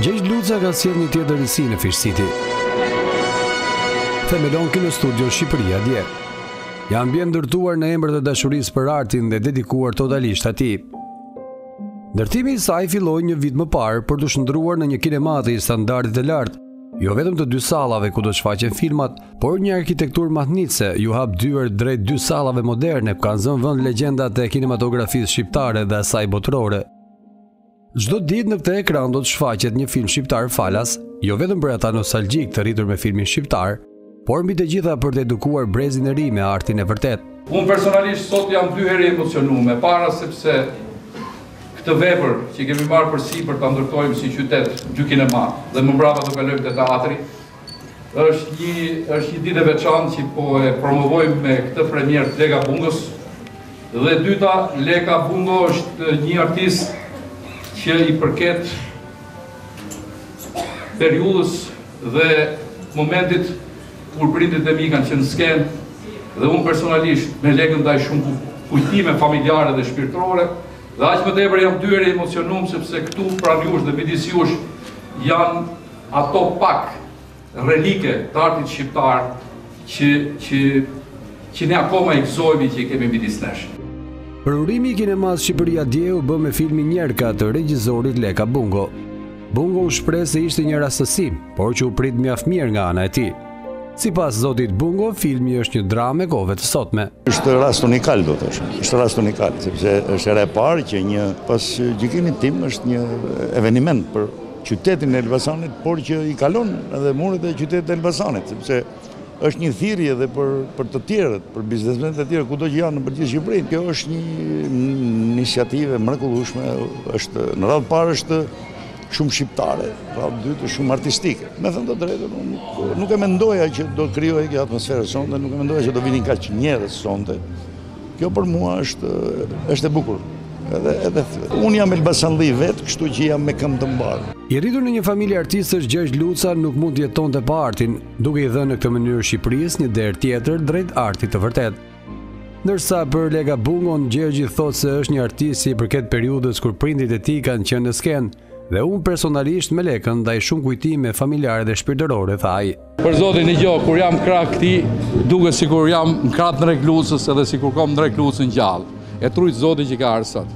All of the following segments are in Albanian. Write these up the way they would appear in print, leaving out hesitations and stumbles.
Gjergj Luca ka sjellë një tjetër risi në Fish City. Themelon Kino Studio Shqipëria dje. Janë bie ndërtuar në emër të dashurisë për artin dhe dedikuar totalisht atij. Ndërtimi i saj filloi një vit më parë për të shndruar në një kinema të standardit të lartë, jo vetëm të 2 sallave ku do të shfaqen filmat, por një arkitekturë mahnitse ju hap dyert drejt 2 sallave moderne ku kanë zënë vend legjendat e kinematografisë shqiptare dhe asaj botërore. Çdo ditë në këtë ekran do të shfaqet një film shqiptar falas, jo vetëm për ata nostalgjik të rritur me filmin shqiptar, por mbi të gjitha për të edukuar brezin e ri me artin e vërtet. Unë personalisht sot jam 2 herë emocionuar, para sepse këtë vepër që kemi marrë përsipër ta ndërtojmë si qytet gjykinema dhe më mbrapa do kalojmë te teatri, është një ditë e veçantë që po e promovojmë me këtë premier Leka Bungos. Dhe dyta, Leka Bungo është një artist që i përket periudhës dhe momentit kur prindit e mi kanë qenë sken dhe unë personalisht me Lekën ndaj shumë kujtime familjare dhe shpirtërore dhe aq më tepër jam 2 herë emocionuar sepse këtu pranë jush dhe midis jush janë ato pak relike të artit shqiptar që ne akoma i gëzojmë që i kemi midis nesh. Përurimi i kinemas Shqipëria dje u bë me filmin Njerka të regjisorit Leka Bungo. Bungo u shpreh se ishte një rastësi, por që u prit mjaft mirë nga ana e tij. Sipas zotit Bungo, filmi është një dramë e kohëve të sotme. Është rast unikal, do të thosh. Është rast unikal, sepse është era e parë që pas gjykimit tim është një eveniment për qytetin e Elbasanit, por që i kalon edhe muret e qytetit të Elbasanit, sepse është një thirrje edhe për të tjerët, për biznesmenët e tjerë kudo që janë në përgjithësi Shqipërinë. Kjo është një iniciativë mrekullueshme, është në radhë parë është shumë shqiptare, radhë dytë është shumë artistike. Me thënë të drejtën, nuk e mendoja që do krijojë kjo atmosferë sonte, nuk e mendoja që do vinin kaq njerëz sonte. Kjo për mua është e bukur. Unë jam elbasanlli vetë, kështu që jam me këmbë të mbarë. I rritur në një familje artistësh, Gjergj Luca nuk mund të jetonte pa artin, duke i dhënë në këtë mënyrë Shqipërisë një derë tjetër drejt artit të vërtet. Ndërsa për Leka Bungon, Gjergji thotë se është një artist që i përket periudhës kur prindit e tij kanë qenë në skenë, dhe unë personalisht me Lekën ndaj shumë kujtime familjare dhe shpirtërore, tha ai. Për zotin e gjo, kur jam krah këtij, duket sikur jam në krah të Reklusës edhe sikur kam në Reklusën gjallë. E trujt zotin që ka arsat.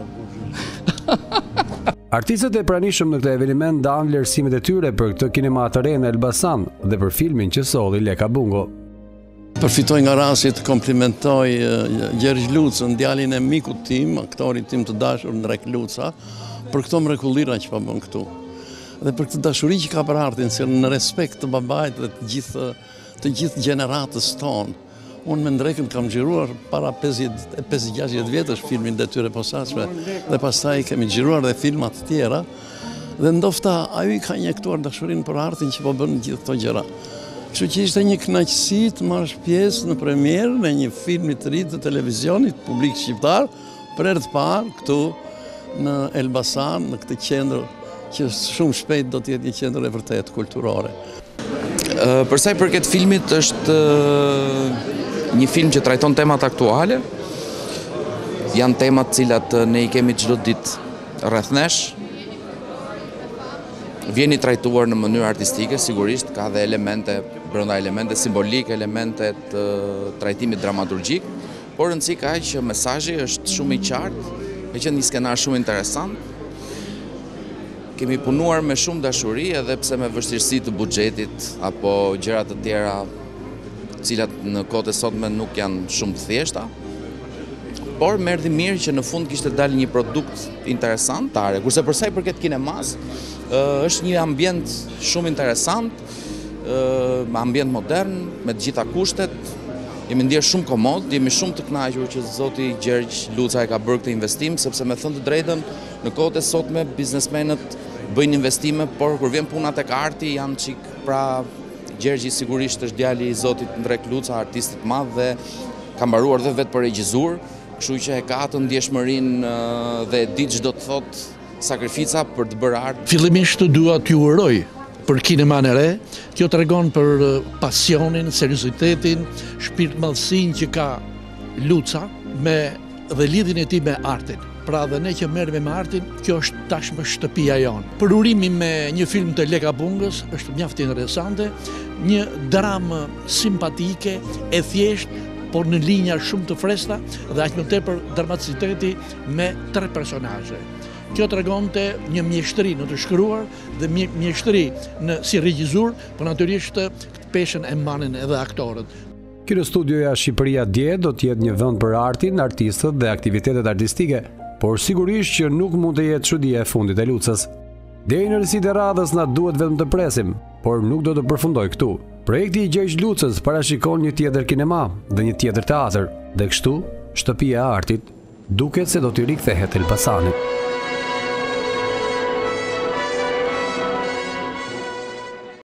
Artistët e pranishëm në këtë eveniment dan vlerësimet e tyre për këtë kinema të re në Elbasan dhe për filmin që solli Leka Bungo. Përfitoj nga rasti të komplimentoj Gjergj Lucën, djalin e mikut tim, aktorit tim të dashur Ndrek Luca, për këto mrekullira që pa bën këtu. Dhe për këtë dashuri që ka për artin, se në respekt të babait dhe të gjithë gjeneratës tonë. Unë me Ndrekën kam xhiruar para 50-60 vjetësh filmin Detyrë e Posaçme dhe pastaj kemi xhiruar dhe filma të tjera dhe ndofta ai ka injektuar dashurinë për artin që po bën gjithë këto gjëra. Kështu që ishte një kënaqësi të marrësh pjesë në premierë në një film të ri të televizionit publik shqiptar për herë të parë këtu në Elbasan, në këtë qendër që shumë shpejt do të jetë një qendër e vërtet kulturore. Për sa i përket filmit është një film që trajton temat aktuale, janë temat cilat ne i kemi çdo ditë rreth nesh, vjen i trajtuar në mënyrë artistike, sigurisht, ka dhe elemente, brenda elemente simbolike, elemente të trajtimit dramaturgjik, por rëndësi ka që mesazhi është shumë i qartë, ka qenë një skenar shumë interesant. Kemi punuar me shumë dashuri edhe pse me vështirësi të buxhetit apo gjëra të tjera cilat në kohët e sotme nuk janë shumë të thjeshta. Por më erdhi mirë që në fund kishte dalë një produkt interesant, kurse për sa i përket kinemas, është një ambient shumë interesant, ambient modern, me të gjitha kushtet. Jemi ndier shumë komod, jemi shumë të kënaqur që zoti Gjergj Luca e ka bërë këtë investim, sepse me thënë të drejtën, në kohët e sotme biznesmenët bëjnë investime, por kur vjen puna tek arti janë çik, pra Gjergji sigurisht është djali i zotit Ndrek Luca, artistit madh dhe ka mbaruar dhe vetë për regjizur, kështu që e ka atë ndjeshmërinë dhe e di çdo të thotë sakrifica për të bërë art. Fillimisht dua t'ju uroj për kineman e re, kjo tregon për pasionin, seriozitetin, shpirtmallësinë që ka Luca dhe lidhjen e tij me artin. Pra dhe ne që merrem me artin, kjo është tashmë shtëpia jonë. Përurimi me një film të Leka Bungës është mjaft interesante, një dramë simpatike, e thjeshtë, por në linja shumë të freskëta dhe aq më tepër dramaticiteti me 3 personazhe. Kjo tregonte një mjeshtri në të shkruar dhe mjeshtri si regjisor, por natyrisht këtë peshën e mbanin edhe aktorët. Kino studioja Shqipëria Dje do të jetë një vend për artin, artistët dhe aktivitetet artistike, por sigurisht që nuk mund të jetë çudia e fundit e Lucës. Deri në rësit e radhës na duhet vetëm të presim, por nuk do të përfundoj këtu. Projekti i Gjergj Lucës parashikon një tjetër kinema dhe një tjetër teatr, dhe kështu shtëpia e artit duket se do t'i rikthehet Elbasanit.